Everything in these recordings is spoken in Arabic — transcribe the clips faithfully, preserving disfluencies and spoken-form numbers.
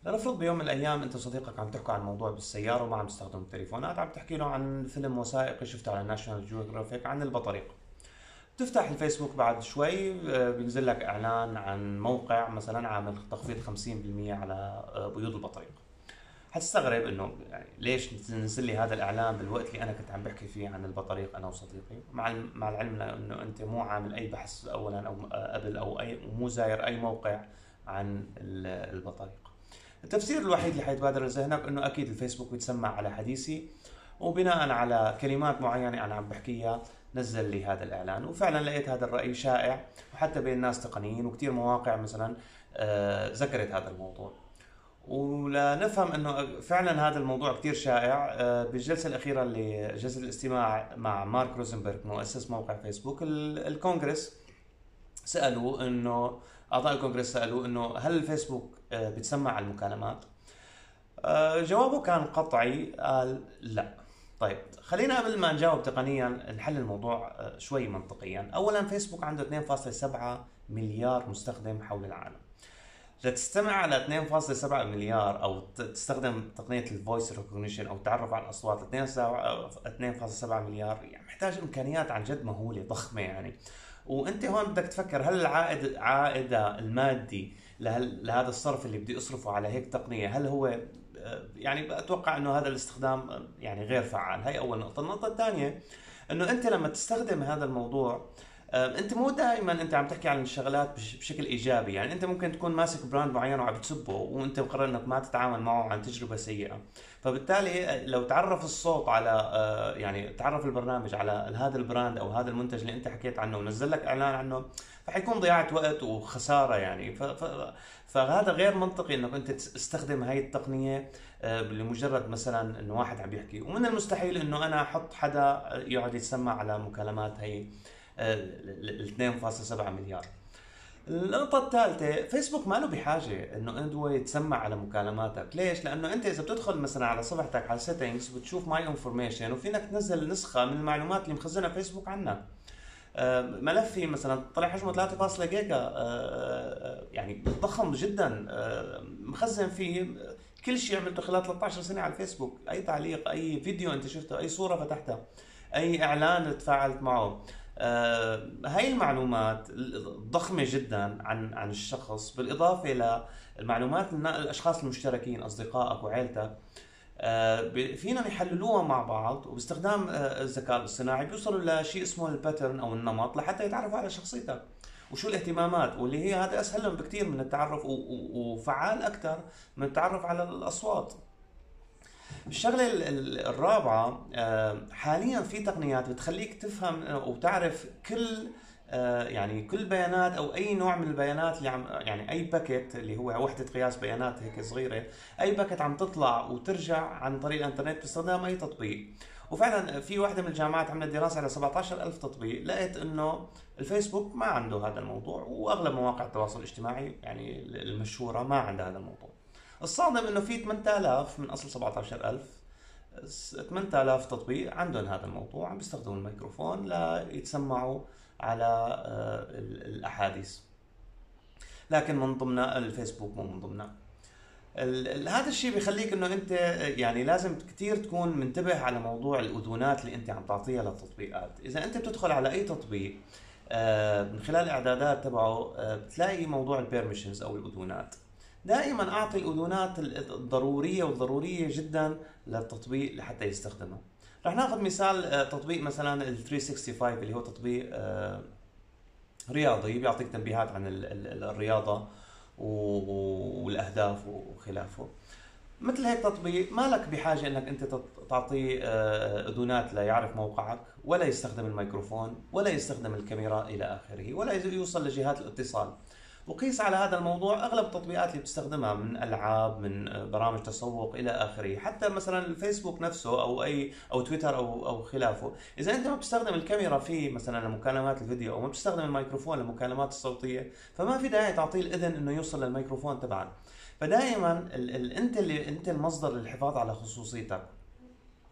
لنفرض بيوم من الايام انت وصديقك عم تحكوا عن موضوع بالسياره وما عم تستخدموا التليفونات، عم تحكي له عن فيلم وثائقي شفته على ناشونال جيوغرافيك عن البطريق. تفتح الفيسبوك بعد شوي آه، بينزل لك اعلان عن موقع مثلا عامل تخفيض خمسين بالمية على آه، بيوض البطريق. حتستغرب انه يعني ليش نزل لي هذا الاعلان بالوقت اللي انا كنت عم بحكي فيه عن البطريق انا وصديقي، مع الم- مع العلم انه انت مو عامل اي بحث اولا او آه، قبل او اي مو زاير اي موقع عن ال- البطريق. التفسير الوحيد اللي حيتبادر لذهنك انه اكيد الفيسبوك بيتسمع على حديثي، وبناء على كلمات معينه انا عم بحكيها نزل لي هذا الاعلان. وفعلا لقيت هذا الراي شائع وحتى بين ناس تقنيين، وكثير مواقع مثلا آه، ذكرت هذا الموضوع. ولنفهم انه فعلا هذا الموضوع كثير شائع، آه، بالجلسه الاخيره اللي جلسه الاستماع مع مارك روزنبرغ مؤسس موقع فيسبوك، ال- الكونغرس سالوه انه اعضاء الكونغرس سالوه انه هل الفيسبوك آه، بتسمع على المكالمات؟ آه، جوابه كان قطعي، قال لا. طيب خلينا قبل ما نجاوب تقنيا نحل الموضوع آه، شوي منطقيا. اولا فيسبوك عنده اثنين فاصلة سبعة مليار مستخدم حول العالم. لتستمع على اثنين فاصلة سبعة مليار او ت- تستخدم تقنيه الفويس ريكوجنيشن او التعرف على الاصوات اثنين فاصلة سبعة مليار، يعني محتاج امكانيات عن جد مهوله ضخمه يعني. وانت هون بدك تفكر هل العائد عائد المادي لهل لهذا الصرف اللي بدي اصرفه على هيك تقنيه، هل هو آه، يعني اتوقع انه هذا الاستخدام آه، يعني غير فعال. هاي اول نقطه. النقطه الثانيه انه انت لما تستخدم هذا الموضوع آه، انت مو دائما انت عم تحكي عن الشغلات بش- بشكل ايجابي. يعني انت ممكن تكون ماسك براند معين وعم بتسبه وانت مقرر انك ما تتعامل معه عن تجربه سيئه. فبالتالي آه، لو تعرف الصوت على آه، يعني تعرف البرنامج على هذا البراند او هذا المنتج اللي انت حكيت عنه ونزل لك اعلان عنه، فحيكون ضياعه وقت وخساره يعني. ف... ف... فهذا غير منطقي انك انت تستخدم هاي التقنيه آه، لمجرد مثلا انه واحد عم يحكي. ومن المستحيل انه انا احط حدا يقعد يتسمع على مكالمات هي ال اثنين فاصلة سبعة مليار. النقطة الثالثة، فيسبوك ما له بحاجة انه هو يتسمع على مكالماتك. ليش؟ لانه انت اذا بتدخل مثلا على صفحتك على سيتنجز وبتشوف ماي انفورميشن، وفينك تنزل نسخة من المعلومات اللي مخزنها فيسبوك عنك. آه، ملف فيه مثلا طلع حجمه ثلاثة فاصلة جيجا، آه، آه، يعني ضخم جدا، آه، مخزن فيه كل شيء عملته خلال ثلاثة عشر سنة على الفيسبوك. اي تعليق، اي فيديو انت شفته، اي صورة فتحتها، اي اعلان تفاعلت معه. آه، هاي المعلومات ضخمة جدا عن عن الشخص، بالاضافة للمعلومات النا- الاشخاص المشتركين اصدقائك وعيلتك. آه، ب- فينا نحللوها مع بعض، وباستخدام آه، الذكاء الاصطناعي بيوصلوا لشيء اسمه الباترن او النمط لحتى يتعرفوا على شخصيتك وشو الاهتمامات، واللي هي هذا اسهل لهم بكثير من التعرف و- و- وفعال اكثر من التعرف على الاصوات. الشغله ال- ال- الرابعه، آه، حاليا في تقنيات بتخليك تفهم آه، وتعرف كل آه، يعني كل بيانات او اي نوع من البيانات اللي عم يعني اي باكيت اللي هو وحده قياس بيانات هيك صغيره، اي باكيت عم تطلع وترجع عن طريق الانترنت باستخدام اي تطبيق. وفعلا في واحده من الجامعات عملت دراسه على سبعة عشر ألف تطبيق، لقيت انه الفيسبوك ما عنده هذا الموضوع، واغلب مواقع التواصل الاجتماعي يعني المشهوره ما عندها هذا الموضوع. الصادم انه في ثمانية آلاف من اصل سبعة عشر ألف، ثمانية آلاف تطبيق عندهم هذا الموضوع، عم بيستخدموا الميكروفون ليتسمعوا على آه، ال- الاحاديث. لكن من ضمنها الفيسبوك، مو من ضمنها. ال- ال- هذا الشيء بيخليك انه انت يعني لازم كثير تكون منتبه على موضوع الاذونات اللي انت عم تعطيها للتطبيقات. اذا انت بتدخل على اي تطبيق آه، من خلال الاعدادات تبعه آه، بتلاقي موضوع البيرميشنز او الاذونات. دائما اعطي الاذونات ال- الضروريه والضروريه جدا للتطبيق لحتى يستخدمها. رح ناخذ مثال آه، تطبيق مثلا ال ثلاثمية وخمسة وستين اللي هو تطبيق آه، رياضي، بيعطيك تنبيهات عن ال- ال- الرياضه و- والاهداف وخلافه. مثل هيك تطبيق ما لك بحاجة انك انت تط- تعطيه آه، اذونات ليعرف موقعك، ولا يستخدم الميكروفون، ولا يستخدم الكاميرا الى اخره، ولا يوصل لجهات الاتصال. وقيس على هذا الموضوع اغلب التطبيقات اللي بتستخدمها من العاب، من آه، برامج تسوق الى اخره. حتى مثلا الفيسبوك نفسه او اي او تويتر او او خلافه، اذا انت ما بتستخدم الكاميرا فيه مثلا لمكالمات الفيديو، او ما بتستخدم الميكروفون للمكالمات الصوتيه، فما في داعي تعطيه الاذن انه يوصل للميكروفون تبعك. فدائما ال ال انت اللي انت المصدر للحفاظ على خصوصيتك.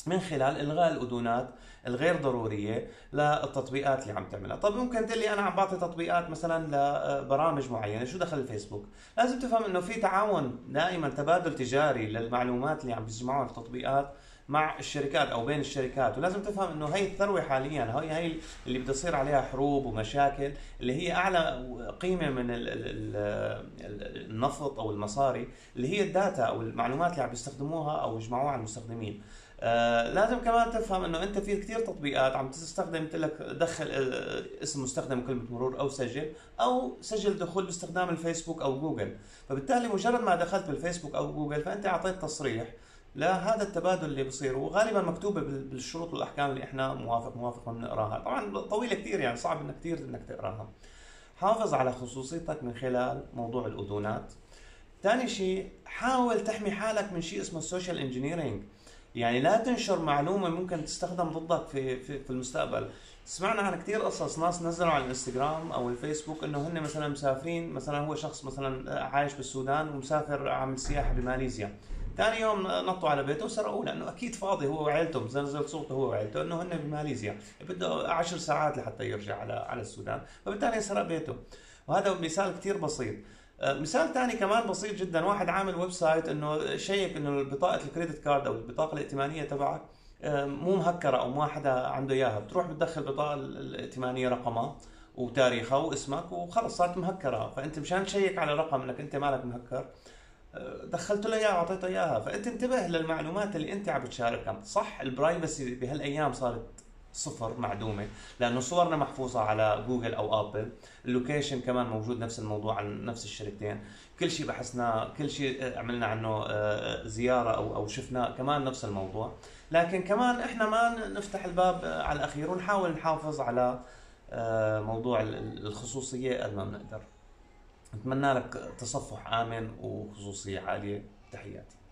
من خلال الغاء الاذونات الغير ضروريه للتطبيقات اللي عم تعملها. طب ممكن تقول لي انا عم بعطي تطبيقات مثلا لبرامج معينه، شو دخل الفيسبوك؟ لازم تفهم انه في تعاون دائما، تبادل تجاري للمعلومات اللي عم بيجمعوها التطبيقات مع الشركات او بين الشركات. ولازم تفهم انه هي الثروه حاليا، هي هي اللي بده يصير عليها حروب ومشاكل، اللي هي اعلى قيمه من ال ال ال النفط او المصاري، اللي هي الداتا او المعلومات اللي عم بيستخدموها او يجمعوها على المستخدمين. آه لازم كمان تفهم انه انت في كثير تطبيقات عم تستخدم، قلت لك دخل آه اسم مستخدم وكلمه مرور او سجل، او سجل دخول باستخدام الفيسبوك او جوجل. فبالتالي مجرد ما دخلت بالفيسبوك او جوجل فانت اعطيت تصريح لهذا التبادل اللي بصير، وغالبا مكتوبه بالشروط والاحكام اللي احنا موافق موافق ما بنقراها. طبعا طويله كثير، يعني صعب انك كثير انك تقراها. حافظ على خصوصيتك من خلال موضوع الاذونات. ثاني شيء، حاول تحمي حالك من شيء اسمه السوشيال انجينيرينج. يعني لا تنشر معلومه ممكن تستخدم ضدك في في, في المستقبل. سمعنا عن كثير قصص ناس نزلوا على الانستغرام او الفيسبوك انه هن مثلا مسافرين، مثلا هو شخص مثلا عايش بالسودان ومسافر عامل سياحه بماليزيا، ثاني يوم نطوا على بيته وسرقوه، لانه اكيد فاضي هو وعيلته، نزل صوته هو وعيلته انه هن بماليزيا، بده عشر ساعات لحتى يرجع على على السودان، فبالتالي سرق بيته. وهذا مثال كثير بسيط. مثال ثاني كمان بسيط جدا، واحد عامل ويب سايت انه شيك انه بطاقه الكريدت كارد او البطاقه الائتمانيه تبعك مو مهكره او ما حدا عنده اياها، بتروح بتدخل البطاقه الائتمانيه رقمها وتاريخها واسمك وخلص صارت مهكره. فانت مشان تشيك على رقم انك انت مالك مهكر دخلت له اياها واعطيته اياها. فانت انتبه للمعلومات اللي انت عم بتشاركها. صح البرايفسي بهالايام صارت صفر، معدومه، لانه صورنا محفوظه على جوجل او ابل، اللوكيشن كمان موجود نفس الموضوع عن نفس الشركتين، كل شيء بحثناه، كل شيء عملنا عنه زياره او او شفناه كمان نفس الموضوع. لكن كمان احنا ما نفتح الباب على الاخير، ونحاول نحافظ على موضوع الخصوصيه قد ما بنقدر. اتمنى لك تصفح امن وخصوصيه عاليه. تحياتي.